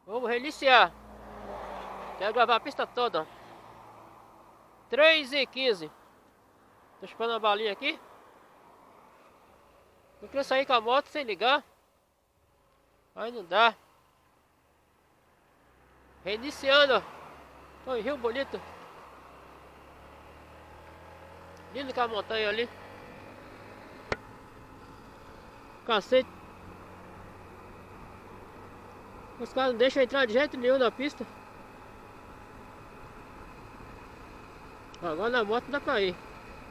Vamos reiniciar. Quero gravar a pista toda. 3h15. Tô esperando a balinha aqui. Não queria sair com a moto sem ligar. Aí não dá. Reiniciando. Tô em Rio Bonito. Lindo com a montanha ali. Cacete. Os caras não deixam entrar de jeito nenhum na pista. Agora na moto dá pra ir.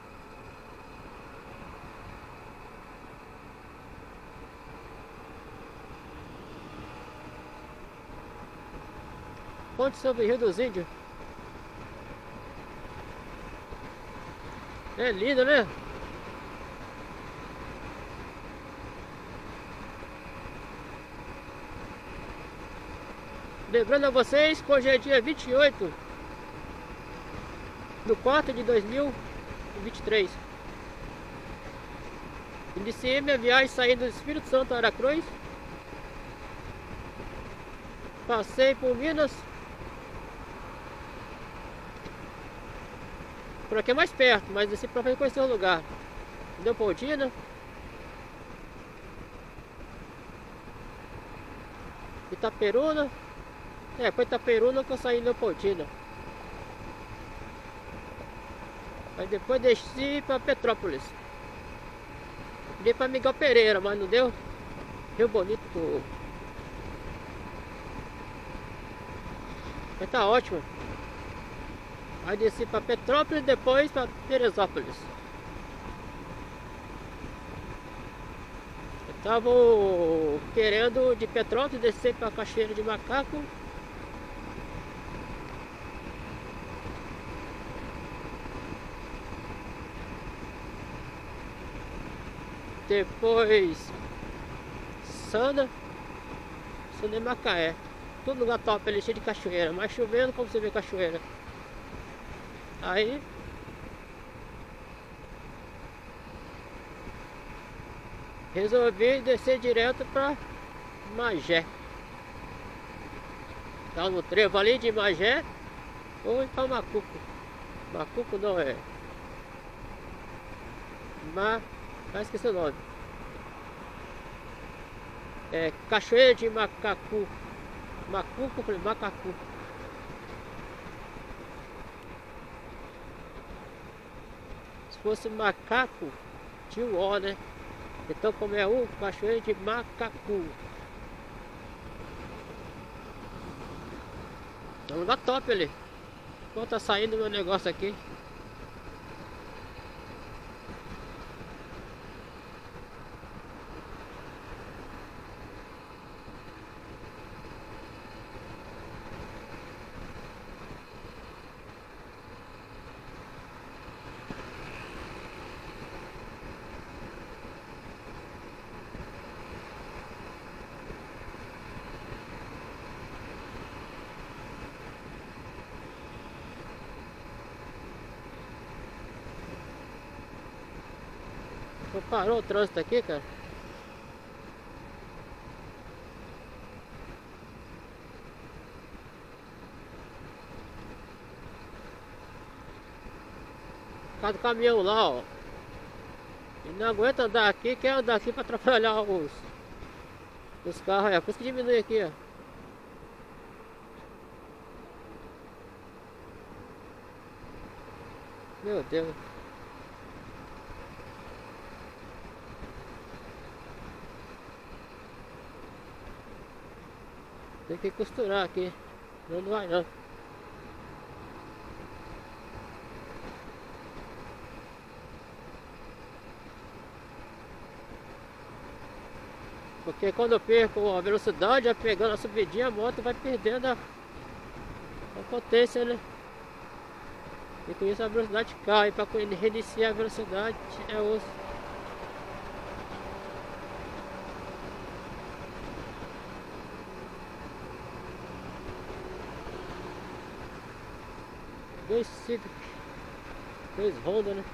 Ponte sobre Rio dos Índios. É lindo, né? Lembrando a vocês que hoje é dia 28 do 4 de 2023. Iniciei minha viagem saindo do Espírito Santo a Aracruz. Passei por Minas. Por aqui é mais perto, mas desci pra conhecer o lugar. Leopoldina. Itaperuna. Foi Itaperuna que eu saí em Leopoldina. Aí depois desci pra Petrópolis. Dei pra Miguel Pereira, mas não deu. Rio Bonito. Mas tá ótimo. Aí desci pra Petrópolis e depois pra Teresópolis. Eu tava querendo de Petrópolis descer pra Cachoeira de Macaco. Depois Sana e Macaé. Todo lugar top ali, cheio de cachoeira. Mas chovendo, como você vê cachoeira. Aí resolvi descer direto pra Magé. Tá no trevo ali de Magé. Ou ir pra Macuco. Macuco não é. Esqueci o nome. É Cachoeira de Macacu. Macuco, falei Macacu. Se fosse macaco, tinha o O, né? Então como é o Cachoeira de Macacu. É um lugar top ali. Enquanto tá saindo meu negócio aqui. Parou o trânsito aqui, cara. Por causa do caminhão lá, ó. Ele não aguenta andar aqui, quer andar aqui pra atrapalhar os carros. É por isso que diminui aqui, ó. Meu Deus. Tem que costurar aqui. Não vai não. Porque quando eu perco a velocidade, pegando a subidinha, a moto vai perdendo a potência, né? E com isso a velocidade cai. Para reiniciar a velocidade é osso. Dois Civic, dois Honda, né?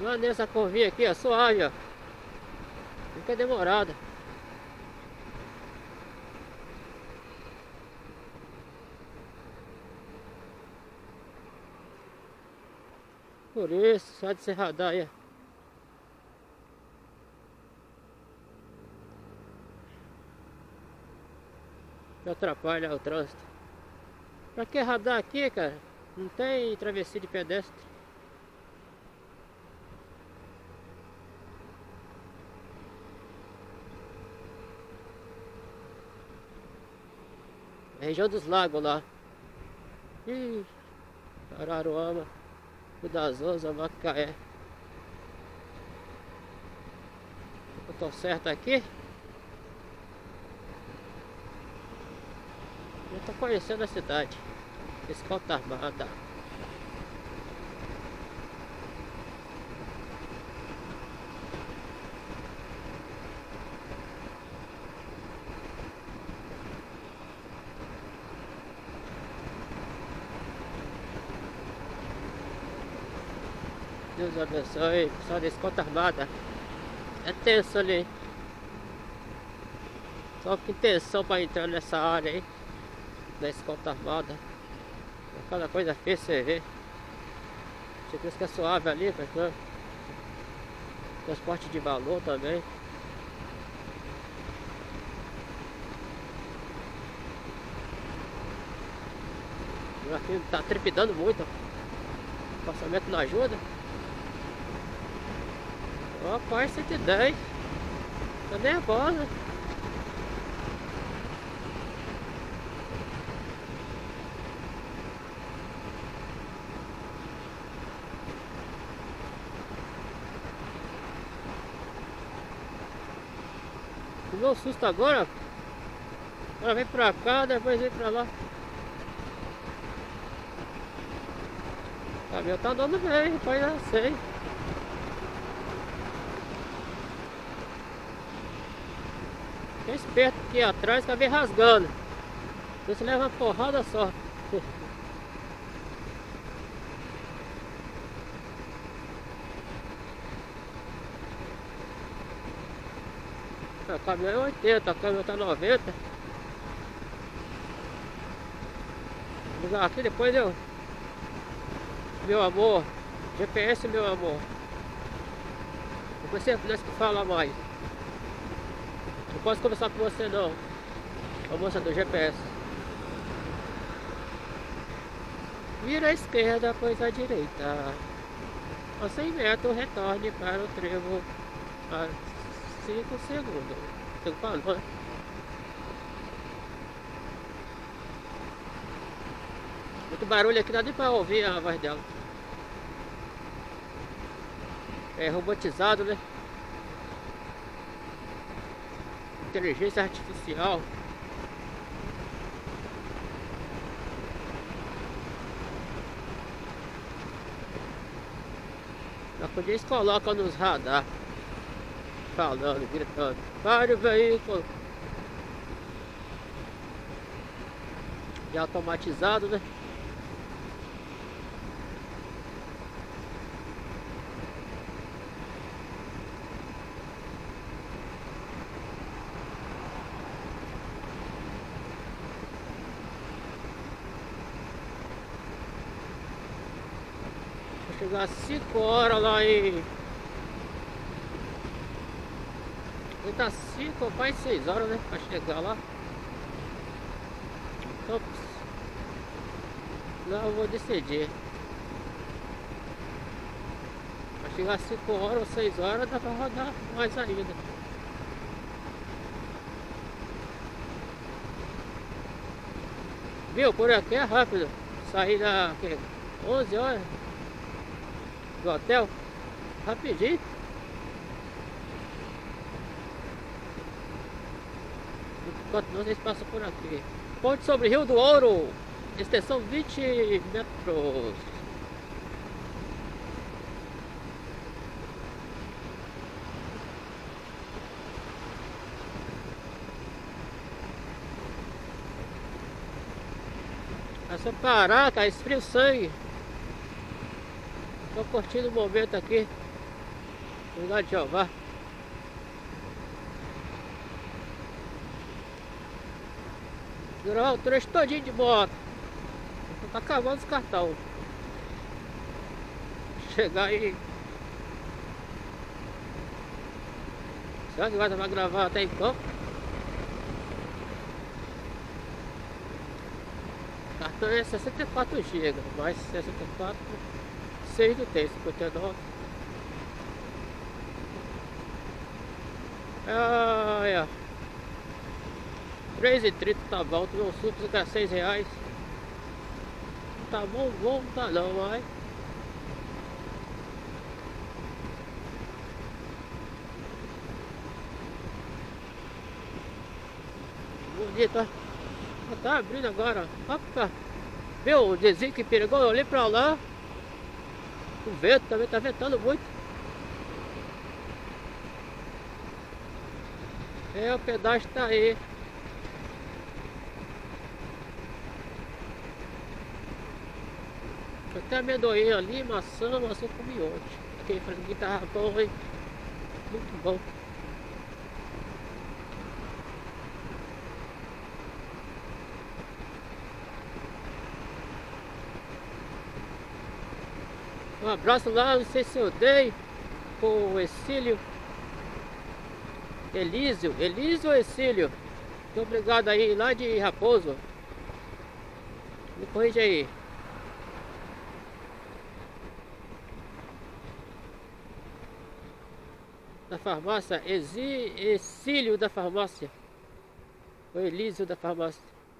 Lá nessa curvinha aqui, ó, suave, ó. Fica demorada. Por isso, só de se radar aí, ó. Que atrapalha o trânsito. Pra que radar aqui, cara? Não tem travessia de pedestre. É região dos lagos lá. Ih, Araruama, Cudazosa, Macaé. Eu tô certo aqui? Eu tô conhecendo a cidade. Escolta armada. Deus abençoe, pessoal da escolta armada. É tenso ali. Só que intenção para entrar nessa área aí da escolta armada. É cada coisa feia você vê. Você pensa que é suave ali, pessoal. Transporte de valor também. Aqui tá trepidando muito. O passamento não ajuda. Rapaz, 110. Tô nervosa. Tomou um susto agora. Ela vem pra cá, depois vem pra lá. O caminhão tá andando bem, rapaz, já sei. Fica esperto aqui atrás que ela vem rasgando. Você leva uma porrada só. O caminhão é 80, o caminhão tá 90. Vou ligar aqui depois eu. Meu amor, GPS meu amor. Depois você começa a falar mais. Não posso conversar com você não, a moça do GPS. Vira à esquerda, depois à direita. A 100 metros retorne para o trevo a 5 segundos. Tem que falar, né? Muito barulho aqui, dá nem pra ouvir a voz dela. É robotizado, né? Inteligência artificial. Já podia eles colocam nos radar, falando, gritando: pare o veículo. E automatizado, né? Chegar às 5 horas lá em... Ele tá 5 ou mais 6 horas, né? Pra chegar lá. Então, lá eu vou decidir. Pra chegar às 5 horas ou 6 horas dá pra rodar mais ainda. Viu? Por aqui é rápido. Sair da 11 horas do hotel, rapidinho. Enquanto não, vocês passam por aqui. Ponte sobre Rio do Ouro, extensão 20 metros. É só parar, cara, esfria o sangue. Tô curtindo o momento aqui. Obrigado, Jeová. Gravar o trecho todinho de moto. Tá acabando os cartão. Chegar aí. Será que vai gravar até em campo? O cartão é 64 GB, mais 64, 6 do texto, 59. Ah, 3,30 tá bom, tu não suco, fica R$6. Tá bom, não tá não, mas bonito, ó. Tá abrindo agora, opa. Viu o desenho que perigoso? Eu olhei pra lá. O vento também tá ventando muito. É, o pedágio tá aí. Até amendoim ali, maçã com miote. Aquele franguinho tava bom, hein? Muito bom. Um abraço lá, não sei se eu dei, pro Exílio. Elísio ou Exílio? Muito obrigado aí, lá de Raposo. Me corrige aí. Da farmácia, Exílio da farmácia. O Elísio da farmácia.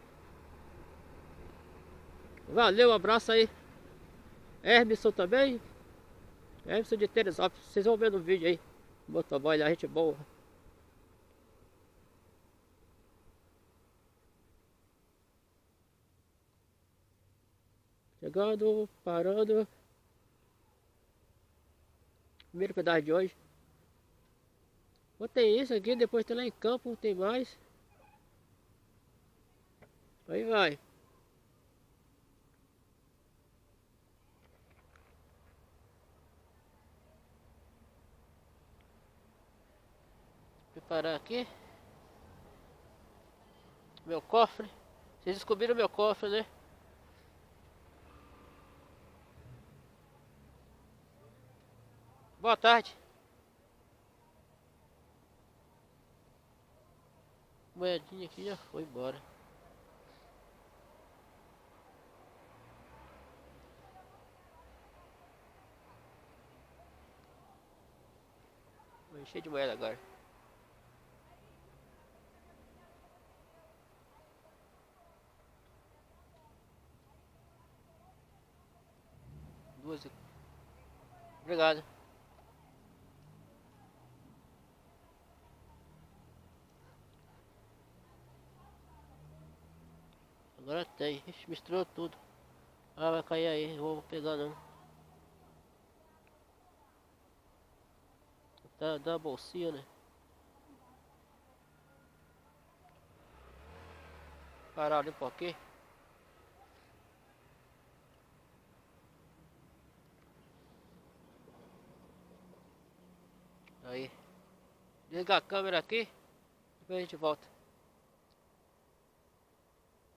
Valeu, um abraço aí. Hermisson também. Hermisson de Teresópolis. Vocês vão ver no vídeo aí. Motoboy lá, gente boa. Chegando, parando. Primeiro pedaço de hoje. Ou tem isso aqui, depois tem lá em campo, tem mais. Aí vai. Preparar aqui. Meu cofre. Vocês descobriram meu cofre, né? Boa tarde. Moedinha aqui já foi embora. Vou encher de moeda agora. Duas. Obrigado. Agora tem. Ixi, misturou tudo. Ah, vai cair aí. Não vou pegar não. Tá, dá uma bolsinha, né? Parar ali um pouquinho. Aí. Desligar a câmera aqui. Depois a gente volta.